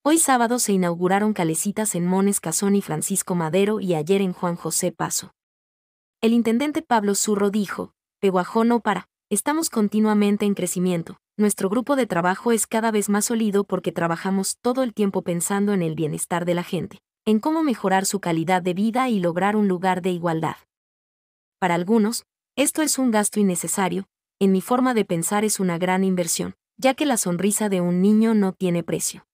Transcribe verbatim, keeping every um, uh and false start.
Hoy sábado se inauguraron calecitas en Mones Cazón y Francisco Madero y ayer en Juan José Paso. El intendente Pablo Zurro dijo, Pehuajó no para, estamos continuamente en crecimiento, nuestro grupo de trabajo es cada vez más sólido porque trabajamos todo el tiempo pensando en el bienestar de la gente, en cómo mejorar su calidad de vida y lograr un lugar de igualdad. Para algunos, esto es un gasto innecesario, en mi forma de pensar es una gran inversión, ya que la sonrisa de un niño no tiene precio.